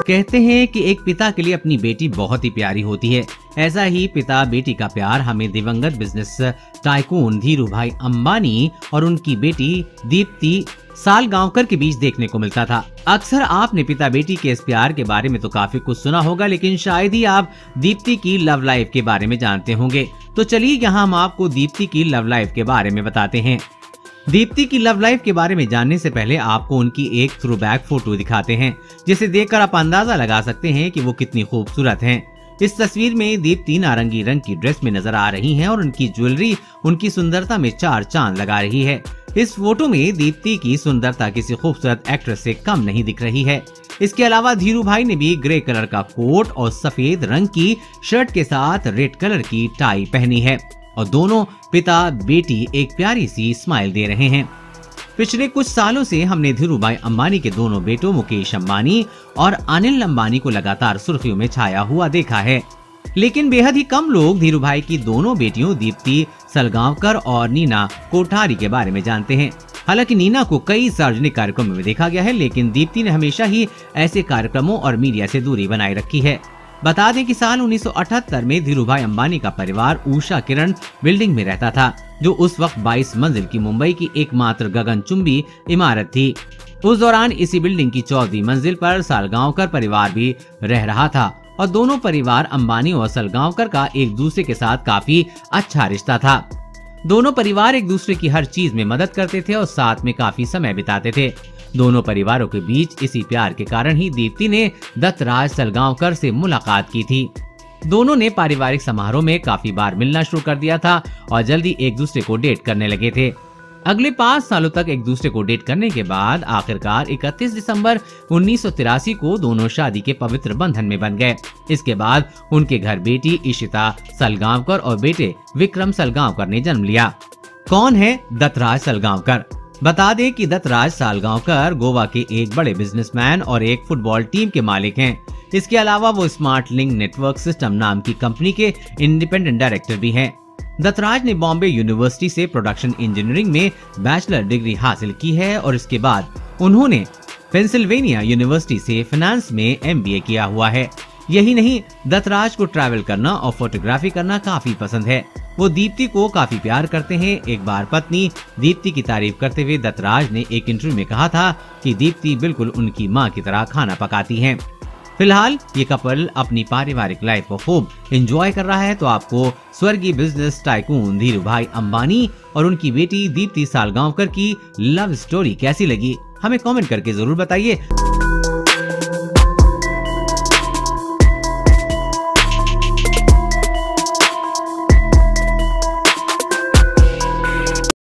कहते हैं कि एक पिता के लिए अपनी बेटी बहुत ही प्यारी होती है। ऐसा ही पिता बेटी का प्यार हमें दिवंगत बिजनेस टाइकून धीरूभाई अंबानी और उनकी बेटी दीप्ति सालगांवकर के बीच देखने को मिलता था। अक्सर आपने पिता बेटी के इस प्यार के बारे में तो काफी कुछ सुना होगा, लेकिन शायद ही आप दीप्ति की लव लाइफ के बारे में जानते होंगे। तो चलिए यहाँ हम आपको दीप्ति की लव लाइफ के बारे में बताते हैं। दीप्ति की लव लाइफ के बारे में जानने से पहले आपको उनकी एक थ्रोबैक फोटो दिखाते हैं, जिसे देखकर आप अंदाजा लगा सकते हैं कि वो कितनी खूबसूरत हैं। इस तस्वीर में दीप्ति नारंगी रंग की ड्रेस में नजर आ रही हैं और उनकी ज्वेलरी उनकी सुंदरता में चार चांद लगा रही है। इस फोटो में दीप्ति की सुंदरता किसी खूबसूरत एक्ट्रेस से कम नहीं दिख रही है। इसके अलावा धीरूभाई ने भी ग्रे कलर का कोट और सफेद रंग की शर्ट के साथ रेड कलर की टाई पहनी है और दोनों पिता बेटी एक प्यारी सी स्माइल दे रहे हैं। पिछले कुछ सालों से हमने धीरूभाई अंबानी के दोनों बेटों मुकेश अंबानी और अनिल अंबानी को लगातार सुर्खियों में छाया हुआ देखा है, लेकिन बेहद ही कम लोग धीरूभाई की दोनों बेटियों दीप्ति सालगांवकर और नीना कोठारी के बारे में जानते हैं। हालांकि नीना को कई सार्वजनिक कार्यक्रमों में देखा गया है, लेकिन दीप्ति ने हमेशा ही ऐसे कार्यक्रमों और मीडिया से दूरी बनाए रखी है। बता दें कि साल 1978 में धीरूभाई अंबानी का परिवार उषा किरण बिल्डिंग में रहता था, जो उस वक्त 22 मंजिल की मुंबई की एकमात्र गगनचुंबी इमारत थी। उस दौरान इसी बिल्डिंग की 14वीं मंजिल पर सालगांवकर परिवार भी रह रहा था और दोनों परिवार अंबानी और सालगांवकर का एक दूसरे के साथ काफी अच्छा रिश्ता था। दोनों परिवार एक दूसरे की हर चीज में मदद करते थे और साथ में काफी समय बिताते थे। दोनों परिवारों के बीच इसी प्यार के कारण ही दीप्ति ने दत्तराज सालगांवकर से मुलाकात की थी। दोनों ने पारिवारिक समारोह में काफी बार मिलना शुरू कर दिया था और जल्दी एक दूसरे को डेट करने लगे थे। अगले 5 सालों तक एक दूसरे को डेट करने के बाद आखिरकार 31 दिसंबर 1983 को दोनों शादी के पवित्र बंधन में बन गए। इसके बाद उनके घर बेटी इशिता सालगांवकर और बेटे विक्रम सालगांवकर ने जन्म लिया। कौन है दत्तराज सालगांवकर? बता दें कि दत्तराज सालगांवकर गोवा के एक बड़े बिजनेसमैन और एक फुटबॉल टीम के मालिक हैं। इसके अलावा वो स्मार्ट लिंक नेटवर्क सिस्टम नाम की कंपनी के इंडिपेंडेंट डायरेक्टर भी हैं। दत्तराज ने बॉम्बे यूनिवर्सिटी से प्रोडक्शन इंजीनियरिंग में बैचलर डिग्री हासिल की है और इसके बाद उन्होंने पेंसिल्वेनिया यूनिवर्सिटी से फाइनेंस में MBA किया हुआ है। यही नहीं, दत्तराज को ट्रैवल करना और फोटोग्राफी करना काफी पसंद है। वो दीप्ति को काफी प्यार करते हैं। एक बार पत्नी दीप्ति की तारीफ करते हुए दत्तराज ने एक इंटरव्यू में कहा था कि दीप्ति बिल्कुल उनकी माँ की तरह खाना पकाती हैं। फिलहाल ये कपल अपनी पारिवारिक लाइफ को खूब एंजॉय कर रहा है। तो आपको स्वर्गीय बिजनेस टाइकून धीरूभाई अंबानी और उनकी बेटी दीप्ति सालगांवकर की लव स्टोरी कैसी लगी? हमें कमेंट करके जरूर बताइए।